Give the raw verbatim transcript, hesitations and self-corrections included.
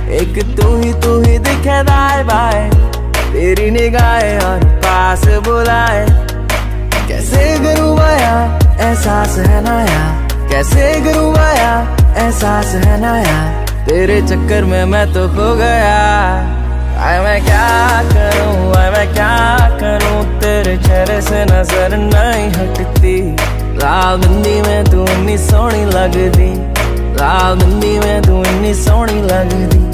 एक तू ही तू ही दिखे दाएं बाएं, तेरी निगाहें और पास बुलाए। कैसे करूँ बयां एहसास है नया, कैसे करूँ बयां एहसास है नया, तेरे चक्कर में मैं तो खो गया। आए मैं क्या करूँ, आए मैं क्या करूँ, तेरे चेहरे से नजर नहीं हटती। लाल बिंदी में तू इतनी सोहनी लगदी, लाल बिंदी में तू इतनी सोहनी लगदी।